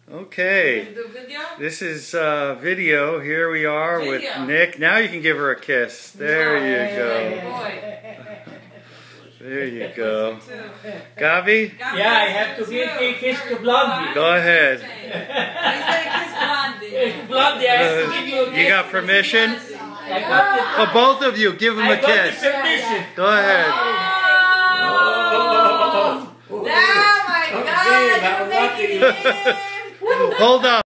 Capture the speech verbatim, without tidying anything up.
Okay. Do video? This is uh, video. Here we are Video. with Nick. Now you can give her a kiss. There you go. Boy. There you go. Gabi? Yeah, I have to give a kiss to Blondie. Go ahead. He's gonna kiss Blondie. Blondie, I have to give you a kiss. You got permission? I got the, Oh, both of you, give him I a got kiss. the permission. Go ahead. Oh, my God! You're making it. Hold on.